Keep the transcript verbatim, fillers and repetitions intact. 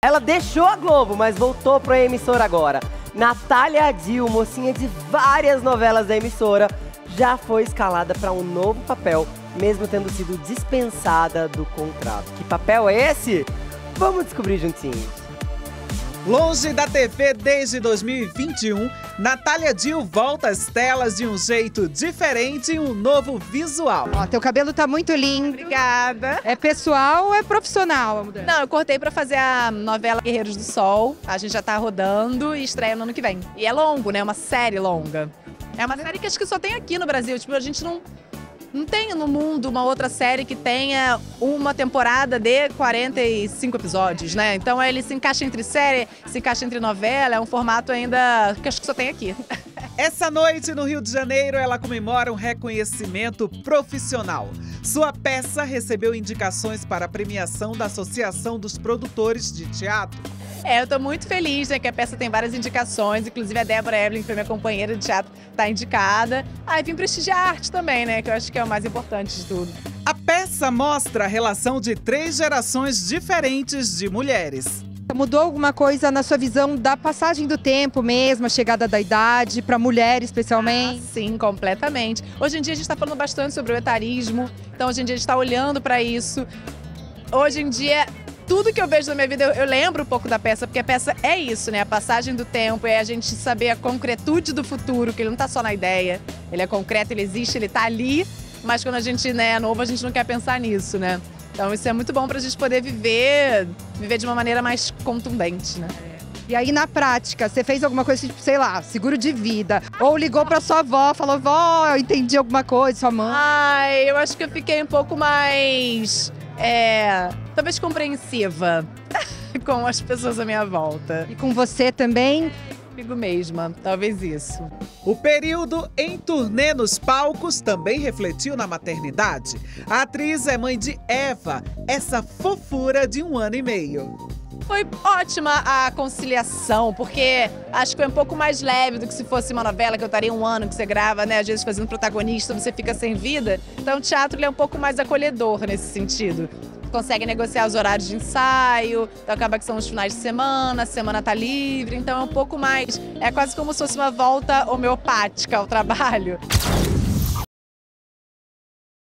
Ela deixou a Globo, mas voltou para a emissora agora. Natália Dil, mocinha de várias novelas da emissora, já foi escalada para um novo papel, mesmo tendo sido dispensada do contrato. Que papel é esse? Vamos descobrir juntinhos. Longe da T V desde dois mil e vinte e um, Natália Dil volta às telas de um jeito diferente e um novo visual. Ó, teu cabelo tá muito lindo. Obrigada. É pessoal ou é profissional a mudança? Não, eu cortei pra fazer a novela Guerreiros do Sol. A gente já tá rodando e estreia no ano que vem. E é longo, né? É uma série longa. É uma série que acho que só tem aqui no Brasil. Tipo, a gente não... Não tem no mundo uma outra série que tenha uma temporada de quarenta e cinco episódios, né? Então ele se encaixa entre série, se encaixa entre novela, é um formato ainda que acho que só tem aqui. Essa noite, no Rio de Janeiro, ela comemora um reconhecimento profissional. Sua peça recebeu indicações para a premiação da Associação dos Produtores de Teatro. É, eu tô muito feliz, né, que a peça tem várias indicações, inclusive a Débora Evelyn, que foi minha companheira de teatro, tá indicada. Ah, e vim prestigiar a arte também, né, que eu acho que é o mais importante de tudo. A peça mostra a relação de três gerações diferentes de mulheres. Mudou alguma coisa na sua visão da passagem do tempo mesmo, a chegada da idade, para mulher especialmente? Ah, sim, completamente. Hoje em dia a gente está falando bastante sobre o etarismo, então hoje em dia a gente está olhando para isso. Hoje em dia, tudo que eu vejo na minha vida, eu, eu lembro um pouco da peça, porque a peça é isso, né? A passagem do tempo, é a gente saber a concretude do futuro, que ele não está só na ideia, ele é concreto, ele existe, ele está ali, mas quando a gente, né, é novo, a gente não quer pensar nisso, né? Então isso é muito bom pra gente poder viver, viver de uma maneira mais contundente, né? E aí, na prática, você fez alguma coisa, tipo, sei lá, seguro de vida? Ou ligou pra sua avó, falou, vó, eu entendi alguma coisa, sua mãe? Ai, eu acho que eu fiquei um pouco mais, é, talvez compreensiva com as pessoas à minha volta. E com você também? Comigo mesma, talvez isso. O período em turnê nos palcos também refletiu na maternidade. A atriz é mãe de Eva, essa fofura de um ano e meio. Foi ótima a conciliação, porque acho que foi um pouco mais leve do que se fosse uma novela que eu estaria um ano que você grava, né? Às vezes fazendo protagonista, você fica sem vida. Então o teatro ele é um pouco mais acolhedor nesse sentido. Consegue negociar os horários de ensaio, então acaba que são os finais de semana, a semana tá livre, então é um pouco mais, é quase como se fosse uma volta homeopática ao trabalho.